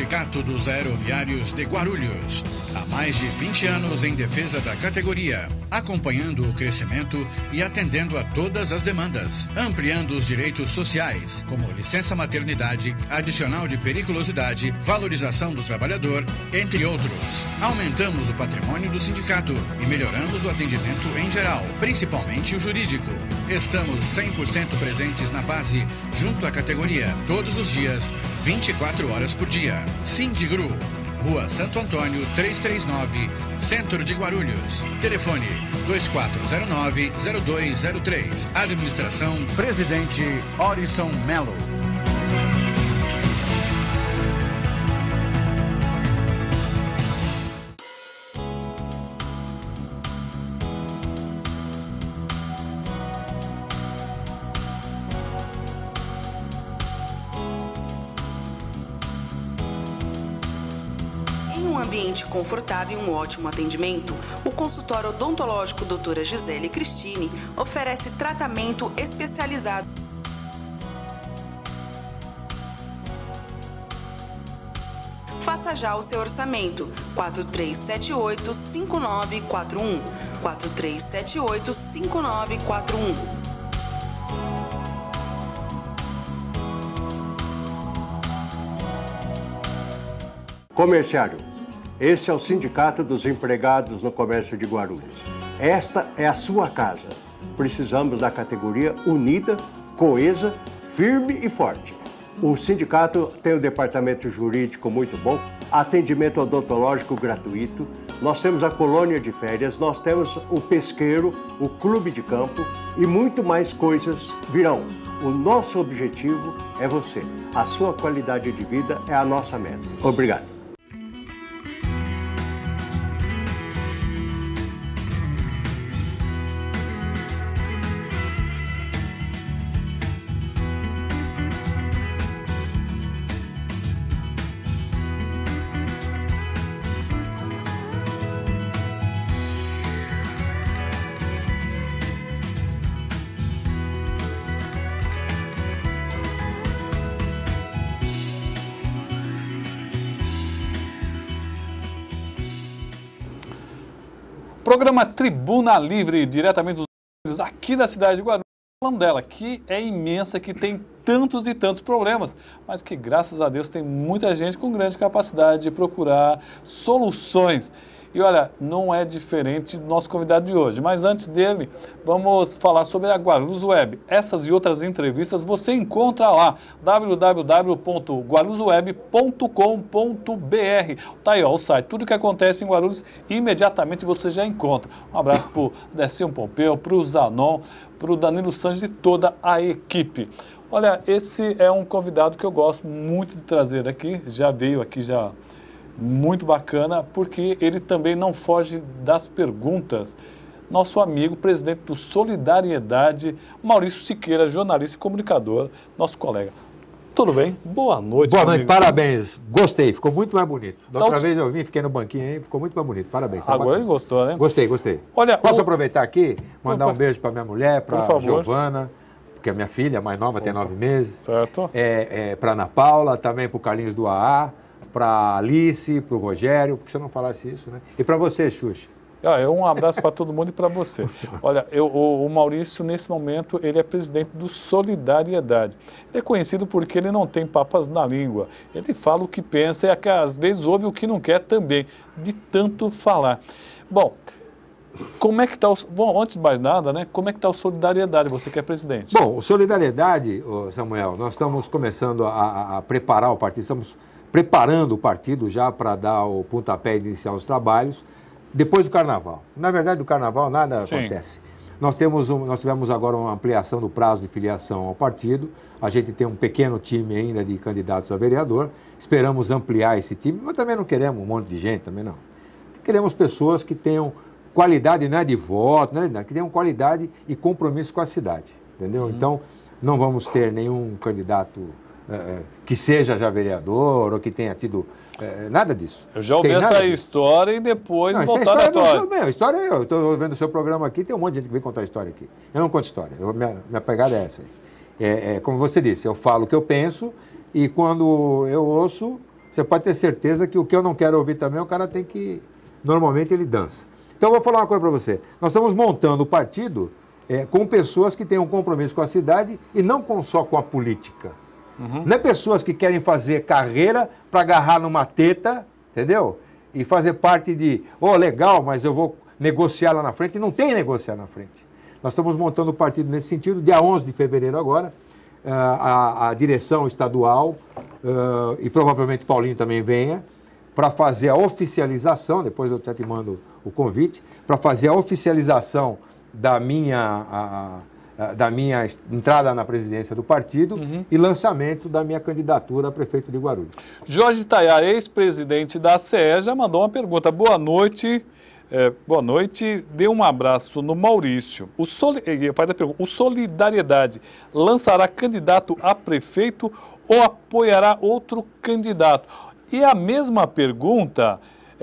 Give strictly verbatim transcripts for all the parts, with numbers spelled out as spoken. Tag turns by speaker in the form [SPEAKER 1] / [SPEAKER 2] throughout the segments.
[SPEAKER 1] Sindicato dos Aeroviários de Guarulhos. Há mais de vinte anos em defesa da categoria, acompanhando o crescimento e atendendo a todas as demandas, ampliando os direitos sociais, como licença maternidade, adicional de periculosidade, valorização do trabalhador, entre outros. Aumentamos o patrimônio do sindicato e melhoramos o atendimento em geral, principalmente o jurídico. Estamos cem por cento presentes na base, junto à categoria, todos os dias, vinte e quatro horas por dia. Sindigru, Rua Santo Antônio, trezentos e trinta e nove, Centro de Guarulhos. Telefone dois quatro zero nove, zero dois zero três. Administração Presidente Orison Melo.
[SPEAKER 2] Ambiente confortável e um ótimo atendimento, o consultório odontológico doutora Gisele Cristine oferece tratamento especializado. Faça já o seu orçamento. quatro três sete oito, cinco nove quatro um. quatro três sete oito, cinco nove quatro um.
[SPEAKER 3] Comerciário. Este é o Sindicato dos Empregados no Comércio de Guarulhos. Esta é a sua casa. Precisamos da categoria unida, coesa, firme e forte. O sindicato tem um departamento jurídico muito bom, atendimento odontológico gratuito, nós temos a colônia de férias, nós temos o pesqueiro, o clube de campo e muito mais coisas virão. O nosso objetivo é você. A sua qualidade de vida é a nossa meta. Obrigado.
[SPEAKER 4] Programa Tribuna Livre, diretamente dos aqui da cidade de Guarulhos, falando dela, que é imensa, que tem tantos e tantos problemas, mas que, graças a Deus, tem muita gente com grande capacidade de procurar soluções. E olha, não é diferente do nosso convidado de hoje, mas antes dele, vamos falar sobre a Guarulhos Web. Essas e outras entrevistas você encontra lá, w w w ponto guarulhos web ponto com ponto b r. Tá aí, ó, o site, tudo que acontece em Guarulhos, imediatamente você já encontra. Um abraço para o Decinho Pompeu, para o Zanon, para o Danilo Sanches e toda a equipe. Olha, esse é um convidado que eu gosto muito de trazer aqui, já veio aqui já... Muito bacana, porque ele também não foge das perguntas. Nosso amigo, presidente do Solidariedade, Maurício Siqueira, jornalista e comunicador, nosso colega. Tudo bem? Boa noite.
[SPEAKER 5] Boa noite,
[SPEAKER 4] amigo.
[SPEAKER 5] Parabéns. Gostei, ficou muito mais bonito. Da outra
[SPEAKER 4] Então,
[SPEAKER 5] vez eu vim, fiquei no banquinho aí, ficou muito mais bonito. Parabéns. Tá
[SPEAKER 4] agora
[SPEAKER 5] bacana.
[SPEAKER 4] ele gostou, né?
[SPEAKER 5] Gostei, gostei.
[SPEAKER 4] Olha,
[SPEAKER 5] Posso
[SPEAKER 4] o...
[SPEAKER 5] aproveitar aqui, mandar
[SPEAKER 4] Por...
[SPEAKER 5] um beijo para minha mulher, para a Giovana, que é minha filha, a mais nova, tem nove meses.
[SPEAKER 4] Certo.
[SPEAKER 5] É, é, para Ana Paula, também para o Carlinhos do A A. Para Alice, para o Rogério, porque você não falasse isso, né? E para você, Xuxa.
[SPEAKER 4] Ah, um abraço para todo mundo e para você. Olha, eu, o, o Maurício, nesse momento, ele é presidente do Solidariedade. Ele é conhecido porque ele não tem papas na língua. Ele fala o que pensa e, às vezes, ouve o que não quer também, de tanto falar. Bom, como é que está o... Bom, antes de mais nada, né? Como é que está o Solidariedade, você que é presidente?
[SPEAKER 5] Bom, o Solidariedade, Samuel, nós estamos começando a, a preparar o partido, estamos... preparando o partido já para dar o pontapé inicial aos trabalhos, depois do Carnaval. Na verdade, do Carnaval nada Sim. acontece. Nós, temos um, nós tivemos agora uma ampliação do prazo de filiação ao partido, a gente tem um pequeno time ainda de candidatos a vereador, esperamos ampliar esse time, mas também não queremos um monte de gente, também não. Queremos pessoas que tenham qualidade, não é de voto, não é de, que tenham qualidade e compromisso com a cidade, entendeu? Uhum. Então, não vamos ter nenhum candidato... É, que seja já vereador ou que tenha tido é, nada disso.
[SPEAKER 4] Eu já ouvi essa
[SPEAKER 5] disso.
[SPEAKER 4] história e depois
[SPEAKER 5] não,
[SPEAKER 4] voltar
[SPEAKER 5] é
[SPEAKER 4] à história.
[SPEAKER 5] Meu, história eu estou vendo o seu programa aqui, tem um monte de gente que vem contar história aqui. Eu não conto história, eu, minha, minha pegada é essa aí. É, é, como você disse, eu falo o que eu penso e quando eu ouço, você pode ter certeza que o que eu não quero ouvir também, o cara tem que... Normalmente ele dança. Então, eu vou falar uma coisa para você. Nós estamos montando o partido é, com pessoas que têm um compromisso com a cidade e não com, só com a política. Uhum. Não é pessoas que querem fazer carreira para agarrar numa teta, entendeu? E fazer parte de, oh, legal, mas eu vou negociar lá na frente. E não tem negociar na frente. Nós estamos montando o partido nesse sentido. Dia onze de fevereiro agora, a, a direção estadual, uh, e provavelmente Paulinho também venha, para fazer a oficialização, depois eu até te mando o convite, para fazer a oficialização da minha, a, a, da minha entrada na presidência do partido uhum. e lançamento da minha candidatura a prefeito de Guarulhos.
[SPEAKER 4] Jorge Tayar, ex-presidente da C E, já mandou uma pergunta. Boa noite. É, boa noite, dê um abraço no Maurício. O, Soli... faz a pergunta, o Solidariedade lançará candidato a prefeito ou apoiará outro candidato? E a mesma pergunta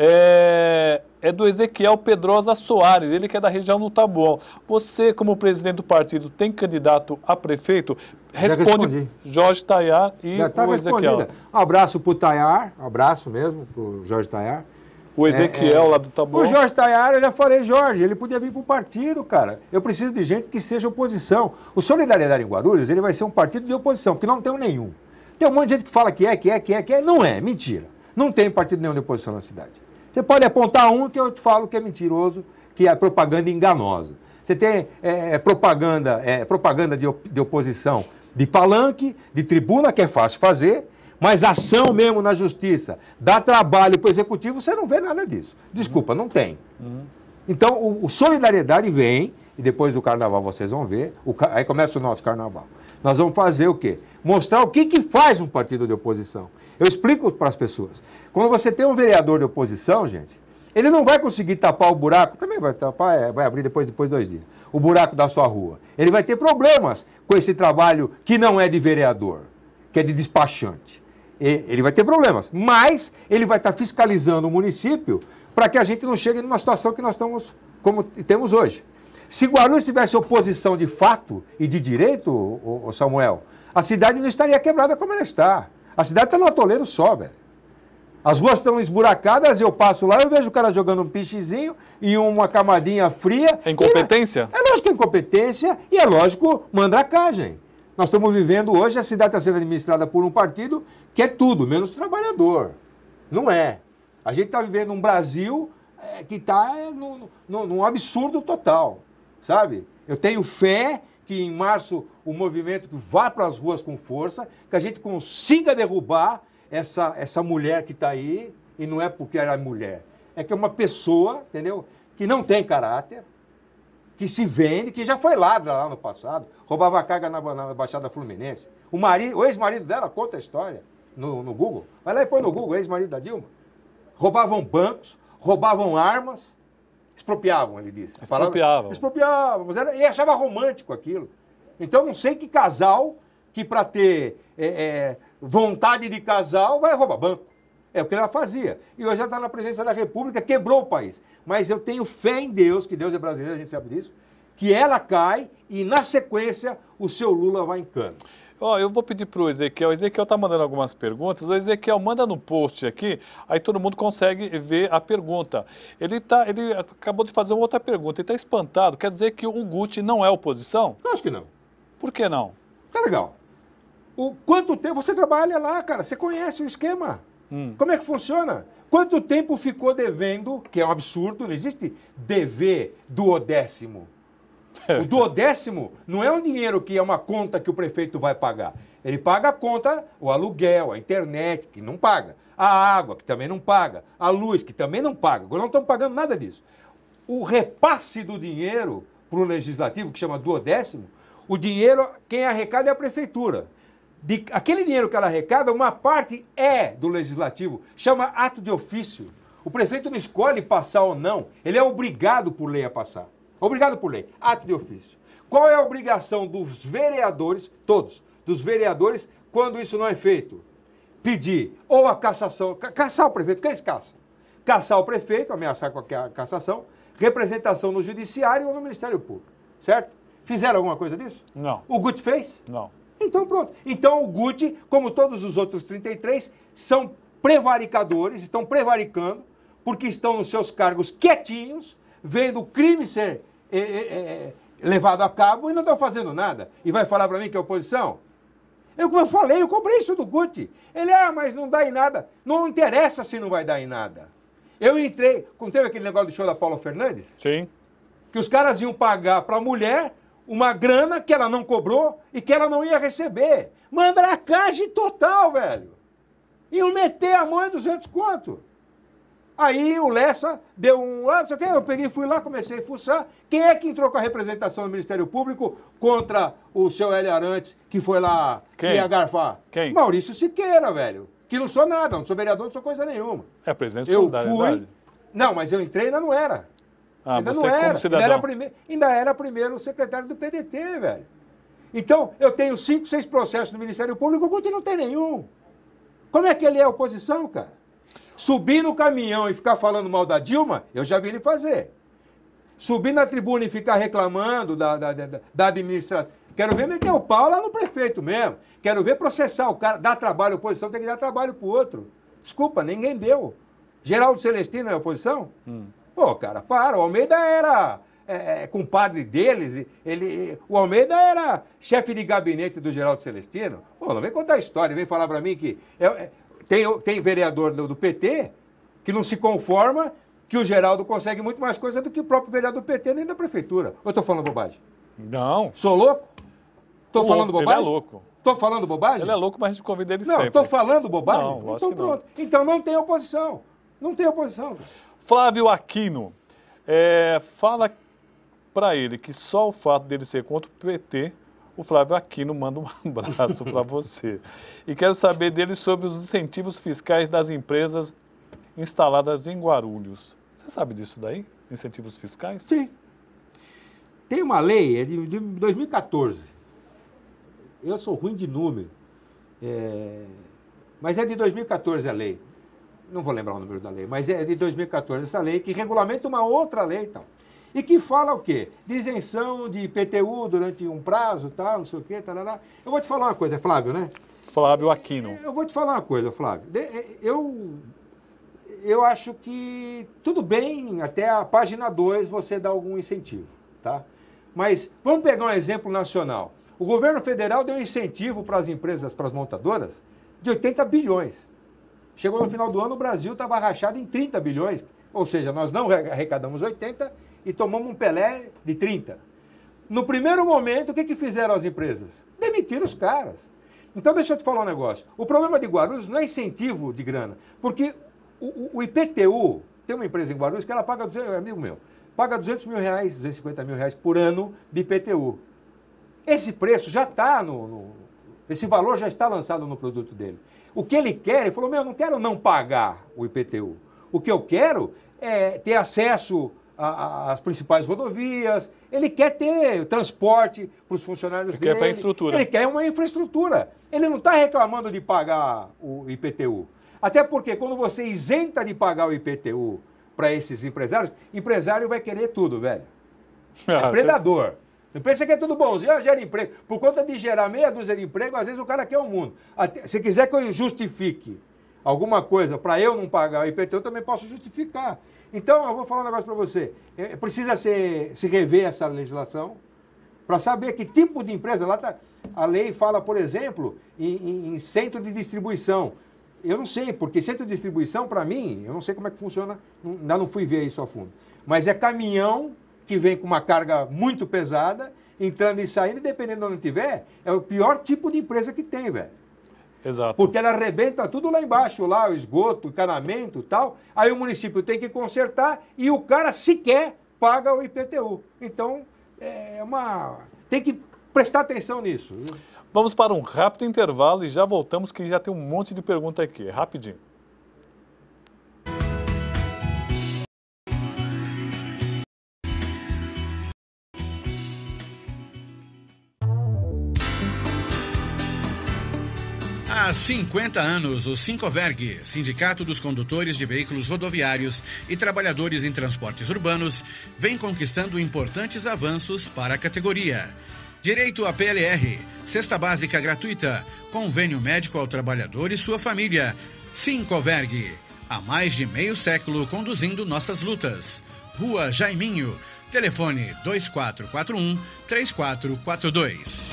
[SPEAKER 4] é, é do Ezequiel Pedrosa Soares, ele que é da região do Taboão. Você, como presidente do partido, tem candidato a prefeito? Responde Jorge Tayar e Já tá o Ezequiel.
[SPEAKER 5] Um abraço para o Tayar, um abraço mesmo para o Jorge Tayar.
[SPEAKER 4] O Ezequiel é, é, lá do Taboão.
[SPEAKER 5] O Jorge Tayar, eu já falei, Jorge, ele podia vir para o partido, cara. Eu preciso de gente que seja oposição. O Solidariedade em Guarulhos, ele vai ser um partido de oposição, porque não tem nenhum. Tem um monte de gente que fala que é, que é, que é, que é. Não é, mentira. Não tem partido nenhum de oposição na cidade. Você pode apontar um que eu te falo que é mentiroso, que é propaganda enganosa. Você tem é, propaganda, é, propaganda de, op de oposição de palanque, de tribuna, que é fácil fazer, mas ação mesmo na justiça, dá trabalho para o executivo, você não vê nada disso. Desculpa, não tem. Uhum. Então, o, o Solidariedade vem, e depois do carnaval vocês vão ver, o, aí começa o nosso carnaval. Nós vamos fazer o quê? Mostrar o que, que faz um partido de oposição. Eu explico para as pessoas. Quando você tem um vereador de oposição, gente, ele não vai conseguir tapar o buraco, também vai tapar, é, vai abrir depois, depois de dois dias, o buraco da sua rua. Ele vai ter problemas com esse trabalho que não é de vereador, que é de despachante. Ele vai ter problemas, mas ele vai estar fiscalizando o município para que a gente não chegue numa situação que nós estamos, como temos hoje. Se Guarulhos tivesse oposição de fato e de direito, o, o Samuel, a cidade não estaria quebrada como ela está. A cidade está no atoleiro só, velho. As ruas estão esburacadas, eu passo lá, eu vejo o cara jogando um pichezinho e uma camadinha fria.
[SPEAKER 4] É incompetência?
[SPEAKER 5] É, é lógico que é incompetência e é lógico mandracagem. Nós estamos vivendo hoje, a cidade está sendo administrada por um partido que é tudo, menos trabalhador. Não é. A gente está vivendo um Brasil é, que está é, num absurdo total, sabe? Eu tenho fé que em março o movimento vá para as ruas com força, que a gente consiga derrubar essa, essa mulher que está aí, e não é porque ela é mulher, é que é uma pessoa, entendeu? Que não tem caráter, que se vende, que já foi ladra lá no passado, roubava carga na, na Baixada Fluminense. O, marido, o ex-marido dela conta a história no, no Google. Vai lá e põe no Google, ex-marido da Dilma. Roubavam bancos, roubavam armas, expropriavam, ele disse.
[SPEAKER 4] Expropriavam.
[SPEAKER 5] Expropriavam, e achava romântico aquilo. Então, não sei que casal que para ter é, é, vontade de casal vai roubar banco. É o que ela fazia. E hoje ela está na presidência da República, quebrou o país. Mas eu tenho fé em Deus, que Deus é brasileiro, a gente sabe disso, que ela cai e, na sequência, o seu Lula vai em cana.
[SPEAKER 4] Ó, oh, eu vou pedir para o Ezequiel. O Ezequiel está mandando algumas perguntas. O Ezequiel manda no post aqui, aí todo mundo consegue ver a pergunta. Ele, tá, ele acabou de fazer uma outra pergunta. Ele está espantado. Quer dizer que o Guti não é oposição?
[SPEAKER 5] Acho que não.
[SPEAKER 4] Por que não?
[SPEAKER 5] Tá legal. O, quanto tempo você trabalha lá, cara? Você conhece o esquema. Hum. Como é que funciona? Quanto tempo ficou devendo, que é um absurdo, não existe dever duodécimo. O duodécimo não é um dinheiro que é uma conta que o prefeito vai pagar. Ele paga a conta, o aluguel, a internet, que não paga. A água, que também não paga. A luz, que também não paga. Agora não estão pagando nada disso. O repasse do dinheiro para o legislativo, que chama duodécimo, o dinheiro, quem arrecada é a prefeitura. De, aquele dinheiro que ela arrecada, uma parte é do legislativo, chama ato de ofício. O prefeito não escolhe passar ou não, ele é obrigado por lei a passar. Obrigado por lei, ato de ofício. Qual é a obrigação dos vereadores, todos, dos vereadores, quando isso não é feito? Pedir ou a cassação, ca caçar o prefeito, que eles caçam? Caçar o prefeito, ameaçar com a cassação, representação no judiciário ou no Ministério Público, certo? Fizeram alguma coisa disso?
[SPEAKER 4] Não.
[SPEAKER 5] O Guti fez?
[SPEAKER 4] Não.
[SPEAKER 5] Então pronto. Então o Guti, como todos os outros trinta e três, são prevaricadores, estão prevaricando, porque estão nos seus cargos quietinhos, vendo o crime ser é, é, é, levado a cabo e não estão fazendo nada. E vai falar para mim que é oposição? Eu, como eu falei, eu comprei isso do Guti. Ele, ah, mas não dá em nada. Não interessa se não vai dar em nada. Eu entrei, quando teve aquele negócio do show da Paula Fernandes,
[SPEAKER 4] sim,
[SPEAKER 5] que os caras iam pagar para a mulher uma grana que ela não cobrou e que ela não ia receber. Mandracagem total, velho. Iam meter a mão em duzentos conto. Aí o Lessa deu um... Ah, não sei o quê, eu peguei, fui lá, comecei a fuçar. Quem é que entrou com a representação do Ministério Público contra o seu Hélio Arantes, que foi lá
[SPEAKER 4] Quem?
[SPEAKER 5] que ia garfar?
[SPEAKER 4] Quem?
[SPEAKER 5] Maurício Siqueira, velho. Que não sou nada, não sou vereador, não sou coisa nenhuma.
[SPEAKER 4] É presidente da
[SPEAKER 5] Eu
[SPEAKER 4] Solidariedade.
[SPEAKER 5] fui... Não, mas eu entrei e ainda não era.
[SPEAKER 4] Ah,
[SPEAKER 5] ainda
[SPEAKER 4] você
[SPEAKER 5] não era.
[SPEAKER 4] como cidadão.
[SPEAKER 5] Ainda era, prime... ainda era primeiro secretário do P D T, velho. Então, eu tenho cinco, seis processos no Ministério Público, o Guti não tem nenhum. Como é que ele é oposição, cara? Subir no caminhão e ficar falando mal da Dilma, eu já vi ele fazer. Subir na tribuna e ficar reclamando da, da, da, da administração. Quero ver meter o pau lá no prefeito mesmo. Quero ver processar o cara. Dar trabalho à oposição, tem que dar trabalho pro outro. Desculpa, ninguém deu. Geraldo Celestino é oposição? Hum. Pô, cara, para. O Almeida era é, compadre deles. Ele, o Almeida era chefe de gabinete do Geraldo Celestino. Pô, não vem contar história, vem falar pra mim que... É, é, Tem, tem vereador do, do P T que não se conforma que o Geraldo consegue muito mais coisa do que o próprio vereador do P T nem da prefeitura. Ou eu tô falando bobagem?
[SPEAKER 4] Não.
[SPEAKER 5] Sou louco? Tô
[SPEAKER 4] O
[SPEAKER 5] falando
[SPEAKER 4] louco,
[SPEAKER 5] bobagem?
[SPEAKER 4] Ele é louco.
[SPEAKER 5] Tô falando bobagem?
[SPEAKER 4] Ele é louco, mas a gente convida ele
[SPEAKER 5] não,
[SPEAKER 4] sempre.
[SPEAKER 5] Não, tô falando bobagem?
[SPEAKER 4] Não, lógico
[SPEAKER 5] então
[SPEAKER 4] que não.
[SPEAKER 5] pronto. Então não tem oposição. Não tem oposição.
[SPEAKER 4] Flávio Aquino, é, fala para ele que só o fato dele ser contra o P T, o Flávio Aquino manda um abraço para você. E quero saber dele sobre os incentivos fiscais das empresas instaladas em Guarulhos. Você sabe disso daí? Incentivos fiscais?
[SPEAKER 5] Sim. Tem uma lei, é de, de dois mil e quatorze. Eu sou ruim de número. É... Mas é de dois mil e quatorze a lei. Não vou lembrar o número da lei, mas é de dois mil e quatorze essa lei que regulamenta uma outra lei e tal. E que fala o quê? De isenção de I P T U durante um prazo, tal, não sei o quê, tarará. Eu vou te falar uma coisa, é Flávio, né?
[SPEAKER 4] Flávio Aquino.
[SPEAKER 5] Eu vou te falar uma coisa, Flávio. Eu, eu acho que tudo bem, até a página dois você dá algum incentivo, tá? Mas vamos pegar um exemplo nacional. O governo federal deu incentivo para as empresas, para as montadoras, de oitenta bilhões. Chegou no final do ano, o Brasil estava rachado em trinta bilhões. Ou seja, nós não arrecadamos oitenta e tomamos um Pelé de trinta. No primeiro momento, o que, que fizeram as empresas? Demitiram os caras. Então, deixa eu te falar um negócio. O problema de Guarulhos não é incentivo de grana, porque o, o I P T U, tem uma empresa em Guarulhos que ela paga, é amigo meu, paga duzentos mil reais, duzentos e cinquenta mil reais por ano de I P T U. Esse preço já está no, no... Esse valor já está lançado no produto dele. O que ele quer, ele falou, meu, eu não quero não pagar o I P T U. O que eu quero é ter acesso às principais rodovias, ele quer ter transporte para os funcionários
[SPEAKER 4] ele
[SPEAKER 5] dele.
[SPEAKER 4] Quer infraestrutura.
[SPEAKER 5] Ele quer uma infraestrutura. Ele não está reclamando de pagar o I P T U. Até porque quando você isenta de pagar o I P T U para esses empresários, empresário vai querer tudo, velho. É
[SPEAKER 4] Ah,
[SPEAKER 5] predador. Você... Não pensa que é tudo bonzinho, gera emprego. Por conta de gerar meia dúzia de emprego, às vezes o cara quer o mundo. Até, se quiser que eu justifique alguma coisa para eu não pagar o I P T U, eu também posso justificar. Então, eu vou falar um negócio para você. É, precisa ser, se rever essa legislação para saber que tipo de empresa. Lá tá, a lei fala, por exemplo, em, em, em centro de distribuição. Eu não sei, porque centro de distribuição, para mim, eu não sei como é que funciona, não, ainda não fui ver isso a fundo. Mas é caminhão que vem com uma carga muito pesada, entrando e saindo, dependendo de onde tiver, é o pior tipo de empresa que tem, velho.
[SPEAKER 4] Exato.
[SPEAKER 5] Porque ela arrebenta tudo lá embaixo, lá, o esgoto, o encanamento e tal. Aí o município tem que consertar e o cara sequer paga o I P T U. Então, é uma... tem que prestar atenção nisso.
[SPEAKER 4] Vamos para um rápido intervalo e já voltamos, que já tem um monte de pergunta aqui. Rapidinho.
[SPEAKER 1] Há cinquenta anos, o Sincoverg, Sindicato dos Condutores de Veículos Rodoviários e Trabalhadores em Transportes Urbanos, vem conquistando importantes avanços para a categoria. Direito à P L R, cesta básica gratuita, convênio médico ao trabalhador e sua família, Sincoverg, há mais de meio século conduzindo nossas lutas. Rua Jaiminho, telefone dois quatro quatro um, três quatro quatro dois.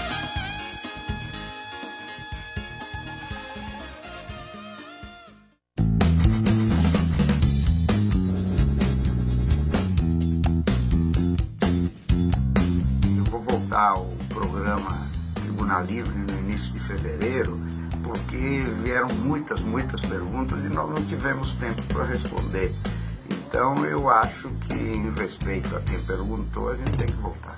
[SPEAKER 6] Eu vou voltar ao programa Tribuna Livre no início de fevereiro, porque vieram muitas, muitas perguntas e nós não tivemos tempo para responder. Então eu acho que, em respeito a quem perguntou, a gente tem que voltar.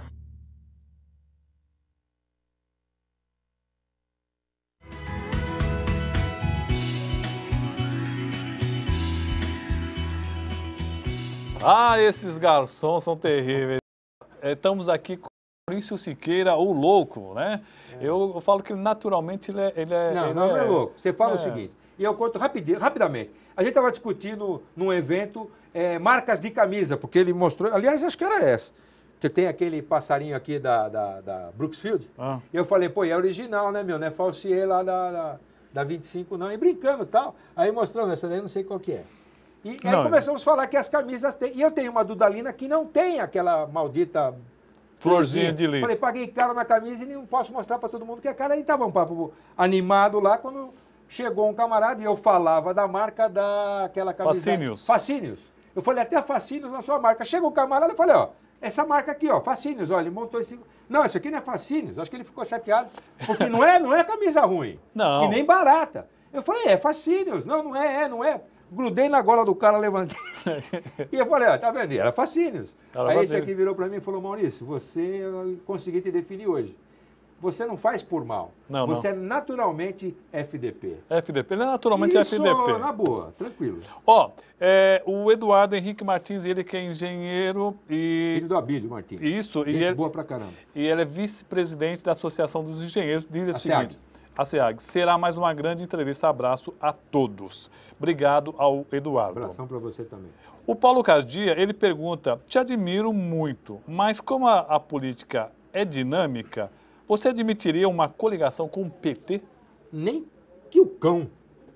[SPEAKER 4] Ah, esses garçons são terríveis. Estamos aqui com Maurício Siqueira, o louco, né? É. Eu, eu falo que naturalmente ele é... Ele é
[SPEAKER 5] não,
[SPEAKER 4] ele
[SPEAKER 5] não, não é
[SPEAKER 4] é
[SPEAKER 5] louco. Você fala
[SPEAKER 4] é.
[SPEAKER 5] o seguinte, e eu conto rapidinho, rapidamente. A gente estava discutindo num evento é, marcas de camisa, porque ele mostrou... Aliás, acho que era essa. Que tem aquele passarinho aqui da, da, da Brooksfield. Ah. E eu falei, pô, é original, né, meu? Não é falsier lá da, da, da vinte e cinco, não. E brincando e tal. Aí mostrando, essa daí eu não sei qual que é. E aí não, começamos a falar que as camisas têm... E eu tenho uma Dudalina que não tem aquela maldita...
[SPEAKER 4] Florzinha de lis.
[SPEAKER 5] Falei, paguei caro na camisa e não posso mostrar para todo mundo que é cara. Aí tava um papo animado lá, quando chegou um camarada e eu falava da marca daquela camisa...
[SPEAKER 4] Facínios.
[SPEAKER 5] Facínios. Eu falei, até Facínios na sua marca. Chegou o camarada e falei, ó, essa marca aqui, ó, Facínios, ó, ele montou esse... Não, isso aqui não é Facínios. Acho que ele ficou chateado, porque não é, não é camisa ruim.
[SPEAKER 4] Não.
[SPEAKER 5] E nem barata. Eu falei, é Facínios. Não, não é, é, não é. Grudei na gola do cara, levantei. E eu falei, ó, tá vendo? Era Facínios. Era Aí esse aqui virou para mim e falou, Maurício, você consegui te definir hoje. Você não faz por mal.
[SPEAKER 4] Não,
[SPEAKER 5] você
[SPEAKER 4] não.
[SPEAKER 5] é naturalmente F D P.
[SPEAKER 4] F D P, ele é naturalmente
[SPEAKER 5] Isso,
[SPEAKER 4] F D P.
[SPEAKER 5] Na boa, tranquilo.
[SPEAKER 4] Ó, é, o Eduardo Henrique Martins, ele que é engenheiro e...
[SPEAKER 5] Filho do Abílio Martins.
[SPEAKER 4] Isso.
[SPEAKER 5] Gente
[SPEAKER 4] e ele,
[SPEAKER 5] boa pra caramba.
[SPEAKER 4] E ele é vice-presidente da Associação dos Engenheiros. Diz o seguinte...
[SPEAKER 5] A
[SPEAKER 4] SEAG. Será mais uma grande entrevista. Abraço a todos. Obrigado ao Eduardo.
[SPEAKER 5] Abração para você também.
[SPEAKER 4] O Paulo Cardia, ele pergunta, te admiro muito, mas como a, a política é dinâmica, você admitiria uma coligação com o P T?
[SPEAKER 5] Nem que o cão.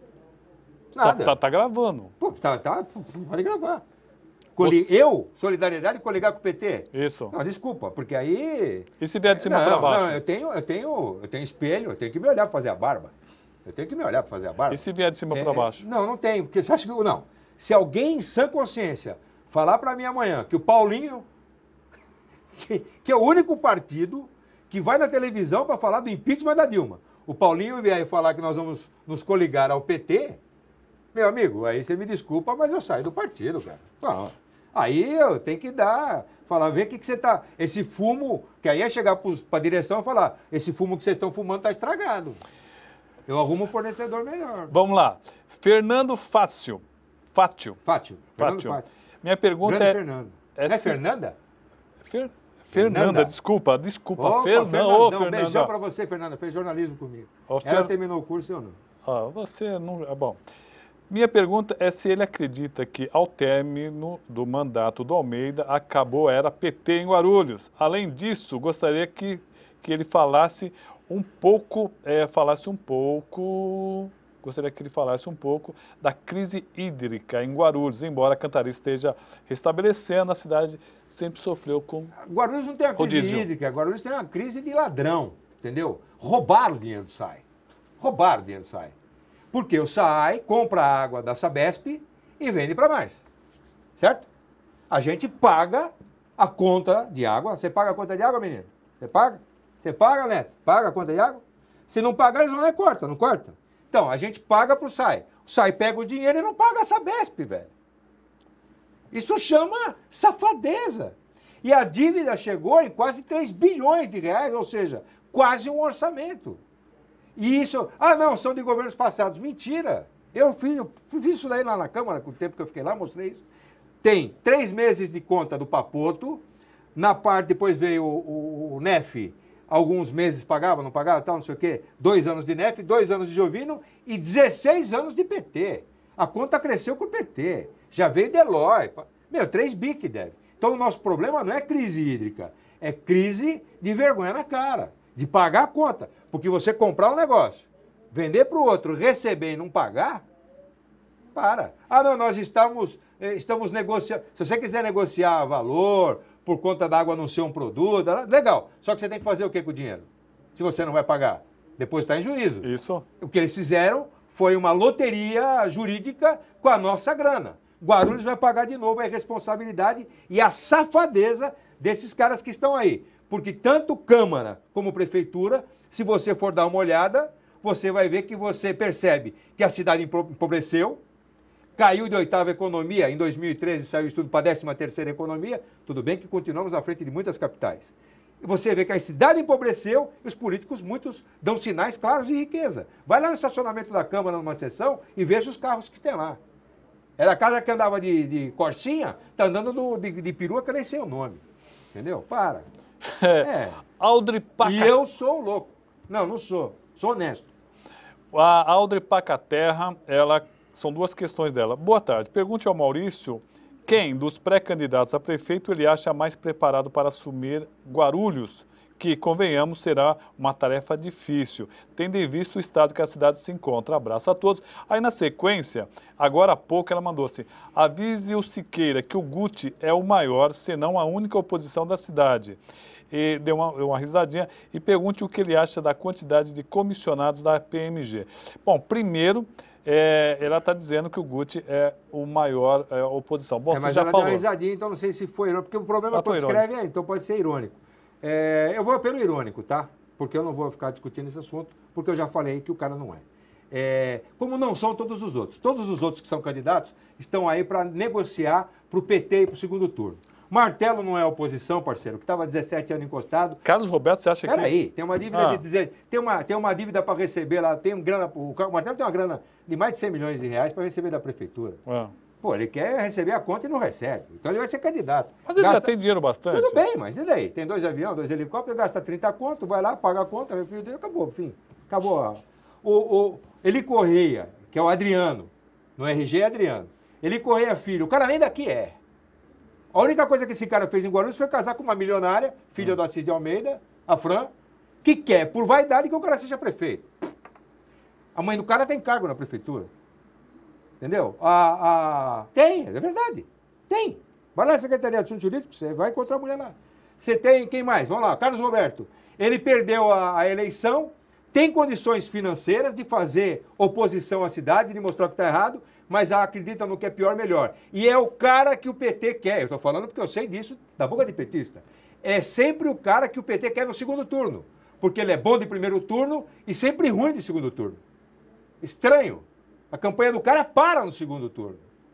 [SPEAKER 5] Nada.
[SPEAKER 4] Tá, tá, tá gravando.
[SPEAKER 5] Pô, tá, tá, pode gravar. Coli... Você... Eu, solidariedade, coligar com o P T?
[SPEAKER 4] Isso.
[SPEAKER 5] Não, desculpa, porque aí...
[SPEAKER 4] E se vier de cima para baixo?
[SPEAKER 5] Não, eu tenho, eu, tenho, eu tenho espelho, eu tenho que me olhar para fazer a barba. Eu tenho que me olhar para fazer a barba.
[SPEAKER 4] E se vier de cima
[SPEAKER 5] é,
[SPEAKER 4] para baixo?
[SPEAKER 5] Não, não tenho, porque você acha que... Não. Se alguém em sã consciência falar para mim amanhã que o Paulinho, que, que é o único partido que vai na televisão para falar do impeachment da Dilma, o Paulinho vier falar que nós vamos nos coligar ao P T, meu amigo, aí você me desculpa, mas eu saio do partido, cara. Não. Aí eu tenho que dar, falar, ver o que, que você tá... Esse fumo, que aí é chegar para a direção e falar, esse fumo que vocês estão fumando está estragado. Eu arrumo um fornecedor melhor.
[SPEAKER 4] Vamos lá. Fernando Fácio. Fátio.
[SPEAKER 5] Fátio.
[SPEAKER 4] Fátio. Fátio. Minha pergunta
[SPEAKER 5] Grande
[SPEAKER 4] é...
[SPEAKER 5] Fernando.
[SPEAKER 4] É
[SPEAKER 5] Não é
[SPEAKER 4] se...
[SPEAKER 5] Fernanda?
[SPEAKER 4] Fer... Fernanda, Fernanda, desculpa, desculpa.
[SPEAKER 5] Opa,
[SPEAKER 4] Fernanda.
[SPEAKER 5] Fernandão,
[SPEAKER 4] Ô, Fernanda.
[SPEAKER 5] Beijão para você, Fernanda. Fez jornalismo comigo.
[SPEAKER 4] Ô,
[SPEAKER 5] Ela
[SPEAKER 4] Fer...
[SPEAKER 5] terminou o curso, eu não.
[SPEAKER 4] Ah, você não... É bom. Minha pergunta é se ele acredita que, ao término do mandato do Almeida, acabou a era P T em Guarulhos. Além disso, gostaria que, que ele falasse um pouco, é, falasse um pouco, gostaria que ele falasse um pouco da crise hídrica em Guarulhos, embora Cantaria esteja restabelecendo, a cidade sempre sofreu com
[SPEAKER 5] Guarulhos não tem uma crise
[SPEAKER 4] rodízio.
[SPEAKER 5] hídrica, Guarulhos tem uma crise de ladrão, entendeu? Roubaram o dinheiro do S A I. Roubaram o dinheiro do S A I. Porque o S A I compra a água da Sabesp e vende para mais. Certo? A gente paga a conta de água. Você paga a conta de água, menino? Você paga? Você paga, Neto? Paga a conta de água? Se não pagar, eles vão lá e cortam, não corta? Então, a gente paga pro S A I. O S A I pega o dinheiro e não paga a Sabesp, velho. Isso chama safadeza. E a dívida chegou em quase três bilhões de reais, ou seja, quase um orçamento. E isso, ah não, são de governos passados. Mentira! Eu fiz, eu fiz isso daí lá na Câmara, com o tempo que eu fiquei lá, mostrei isso. Tem três meses de conta do Papoto, na parte, depois veio o, o, o N E F, alguns meses pagava, não pagava, tal, não sei o quê. Dois anos de N E F, dois anos de Jovino e dezesseis anos de P T. A conta cresceu com o P T. Já veio Deloy. Meu, três bi que deve. Então o nosso problema não é crise hídrica, é crise de vergonha na cara, de pagar a conta. Porque você comprar um negócio, vender para o outro, receber e não pagar, para. Ah, não, nós estamos, estamos negociando. Se você quiser negociar valor por conta da água não ser um produto, legal. Só que você tem que fazer o que com o dinheiro? Se você não vai pagar. Depois está em juízo.
[SPEAKER 4] Isso.
[SPEAKER 5] O que eles fizeram foi uma loteria jurídica com a nossa grana. Guarulhos vai pagar de novo a irresponsabilidade e a safadeza desses caras que estão aí. Porque tanto Câmara como Prefeitura, se você for dar uma olhada, você vai ver que você percebe que a cidade empobreceu, caiu de oitava economia, em dois mil e treze saiu o estudo para a décima terceira economia, tudo bem que continuamos à frente de muitas capitais. E você vê que a cidade empobreceu e os políticos, muitos, dão sinais claros de riqueza. Vai lá no estacionamento da Câmara numa sessão e veja os carros que tem lá. Era a casa que andava de, de Corsinha, está andando do, de, de perua que eu nem sei o nome. Entendeu? Para.
[SPEAKER 4] É. Aldri Paca...
[SPEAKER 5] E eu sou louco. Não, não sou. Sou honesto.
[SPEAKER 4] A Aldri Pacaterra, ela... São duas questões dela. Boa tarde. Pergunte ao Maurício quem dos pré-candidatos a prefeito ele acha mais preparado para assumir Guarulhos, que, convenhamos, será uma tarefa difícil, tendo em vista o estado que a cidade se encontra. Abraço a todos. Aí, na sequência, agora há pouco, ela mandou assim, avise o Siqueira que o Guti é o maior, senão a única oposição da cidade. E deu uma, uma risadinha e pergunte o que ele acha da quantidade de comissionados da P M G. Bom, primeiro... É, ela está dizendo que o Guti é o maior é, oposição. Bom,
[SPEAKER 5] é,
[SPEAKER 4] você
[SPEAKER 5] mas
[SPEAKER 4] já
[SPEAKER 5] ela
[SPEAKER 4] falou.
[SPEAKER 5] deu uma risadinha, então não sei se foi irônico, porque o problema é quando escreve é, então pode ser irônico. É, eu vou pelo irônico, tá? Porque eu não vou ficar discutindo esse assunto, porque eu já falei que o cara não é. É, como não são todos os outros. Todos os outros que são candidatos estão aí para negociar para o P T e para o segundo turno. Martelo não é oposição, parceiro, que estava dezessete anos encostado.
[SPEAKER 4] Carlos Roberto, você acha que...
[SPEAKER 5] Peraí, tem uma dívida
[SPEAKER 4] ah.
[SPEAKER 5] de dizer, tem uma, tem uma dívida para receber lá, tem grana, o Martelo tem uma grana de mais de cem milhões de reais para receber da prefeitura.
[SPEAKER 4] Ah.
[SPEAKER 5] Pô, ele quer receber a conta e não recebe. Então ele vai ser candidato.
[SPEAKER 4] Mas ele
[SPEAKER 5] gasta...
[SPEAKER 4] já tem dinheiro bastante.
[SPEAKER 5] Tudo bem, mas e daí? Tem dois aviões, dois helicópteros, gasta trinta conto, vai lá, paga a conta, meu filho dele, acabou, fim. Acabou. O, o Eli Correia, que é o Adriano, no R G é Adriano. Eli Correia Filho, o cara nem daqui é. A única coisa que esse cara fez em Guarulhos foi casar com uma milionária, filha hum. do Assis de Almeida, a Fran, que quer, por vaidade, que o cara seja prefeito. A mãe do cara tem cargo na prefeitura. Entendeu? A, a... Tem, é verdade. Tem. Vai lá na Secretaria de Assuntos Jurídicos, você vai encontrar a mulher lá. Você tem, quem mais? Vamos lá, Carlos Roberto. Ele perdeu a, a eleição, tem condições financeiras de fazer oposição à cidade, de mostrar que está errado, mas acredita no que é pior, melhor. E é o cara que o P T quer. Eu estou falando porque eu sei disso da boca de petista. É sempre o cara que o P T quer no segundo turno. Porque ele é bom de primeiro turno e sempre ruim de segundo turno. Estranho. A campanha do cara para no segundo turno.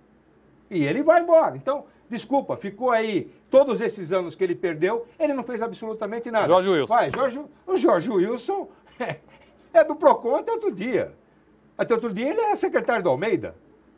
[SPEAKER 5] E ele vai embora. Então, desculpa, ficou aí todos esses anos que ele perdeu, ele não fez absolutamente nada.
[SPEAKER 4] Jorge Wilson.
[SPEAKER 5] Vai, Jorge, o Jorge Wilson é, é do Procon até outro dia. Até outro dia ele é secretário do Almeida.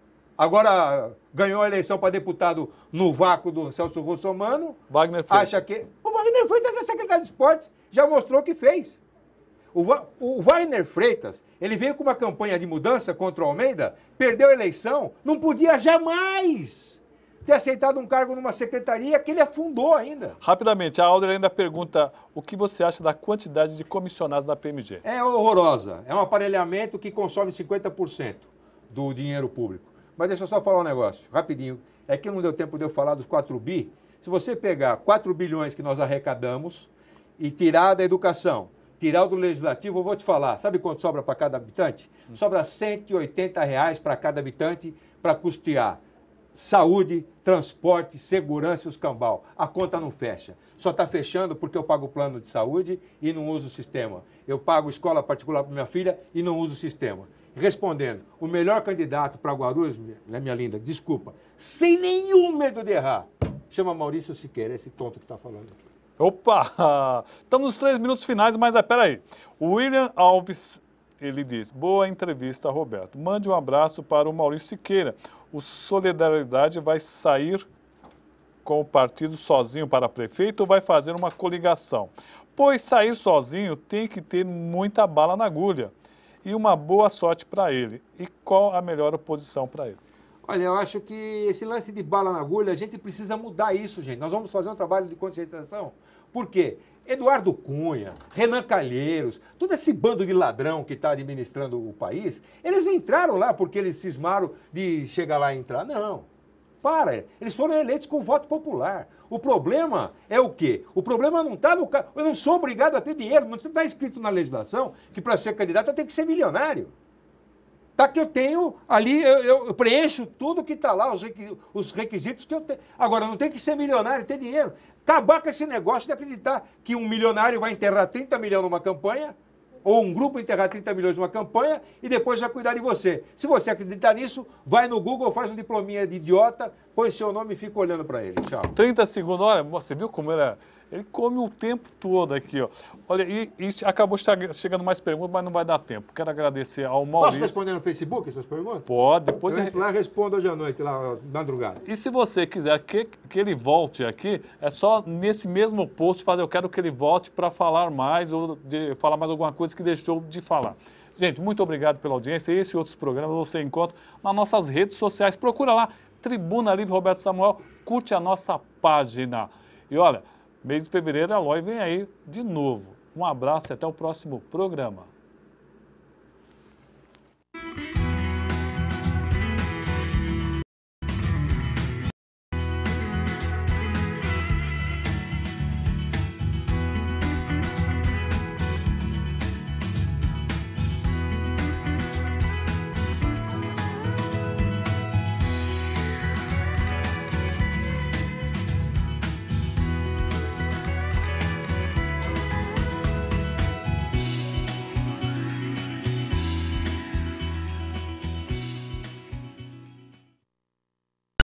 [SPEAKER 5] Agora ganhou a eleição para deputado no vácuo do Celso Russomano.
[SPEAKER 4] Wagner Freitas.
[SPEAKER 5] Acha que... O Wagner Freitas é secretário de esportes, já mostrou o que fez. O, Va... o Wagner Freitas, ele veio com uma campanha de mudança contra o Almeida, perdeu a eleição, não podia jamais ter aceitado um cargo numa secretaria que ele afundou ainda.
[SPEAKER 4] Rapidamente, a Aldri ainda pergunta o que você acha da quantidade de comissionados da P M G.
[SPEAKER 5] É horrorosa. É um aparelhamento que consome cinquenta por cento do dinheiro público. Mas deixa eu só falar um negócio, rapidinho. É que não deu tempo de eu falar dos quatro bi. Se você pegar quatro bilhões que nós arrecadamos e tirar da educação, tirar do legislativo, eu vou te falar, sabe quanto sobra para cada habitante? Sobra cento e oitenta reais para cada habitante para custear saúde, transporte, segurança e os cambal. A conta não fecha. Só está fechando porque eu pago o plano de saúde e não uso o sistema. Eu pago escola particular para minha filha e não uso o sistema. Respondendo, o melhor candidato para Guarulhos, minha linda, desculpa, sem nenhum medo de errar, chama Maurício Siqueira, esse tonto que está falando aqui.
[SPEAKER 4] Opa! Estamos nos três minutos finais, mas peraí. O William Alves, ele diz, boa entrevista, Roberto. Mande um abraço para o Maurício Siqueira. O Solidariedade vai sair com o partido sozinho para prefeito ou vai fazer uma coligação? Pois sair sozinho tem que ter muita bala na agulha. E uma boa sorte para ele. E qual a melhor oposição para ele?
[SPEAKER 5] Olha, eu acho que esse lance de bala na agulha, a gente precisa mudar isso, gente. Nós vamos fazer um trabalho de conscientização. Por quê? Eduardo Cunha, Renan Calheiros, todo esse bando de ladrão que está administrando o país, eles não entraram lá porque eles cismaram de chegar lá e entrar, não. Para, eles foram eleitos com voto popular. O problema é o quê? O problema não está no... Eu não sou obrigado a ter dinheiro, não está escrito na legislação que para ser candidato eu tenho que ser milionário. Tá que eu tenho ali, eu, eu preencho tudo que está lá, os, requi, os requisitos que eu tenho. Agora, eu não tenho que ser milionário, ter dinheiro. Acabar com esse negócio de acreditar que um milionário vai enterrar trinta milhões numa campanha, ou um grupo enterrar trinta milhões numa campanha e depois vai cuidar de você. Se você acreditar nisso, vai no Google, faz um diplominha de idiota, põe seu nome e fica olhando para ele. Tchau.
[SPEAKER 4] trinta segundos, olha, você viu como era... Ele come o tempo todo aqui, ó. Olha, e, e acabou chegando mais perguntas, mas não vai dar tempo. Quero agradecer ao Maurício.
[SPEAKER 5] Posso responder no Facebook essas perguntas?
[SPEAKER 4] Pode, depois...
[SPEAKER 5] Eu entro lá, respondo hoje à noite, lá, madrugada.
[SPEAKER 4] E se você quiser que, que ele volte aqui, é só nesse mesmo post fazer, eu quero que ele volte para falar mais, ou de falar mais alguma coisa que deixou de falar. Gente, muito obrigado pela audiência. Esse e outros programas você encontra nas nossas redes sociais. Procura lá, Tribuna Livre Roberto Samuel, curte a nossa página. E olha... Mês de fevereiro, a Eloy vem aí de novo. Um abraço e até o próximo programa.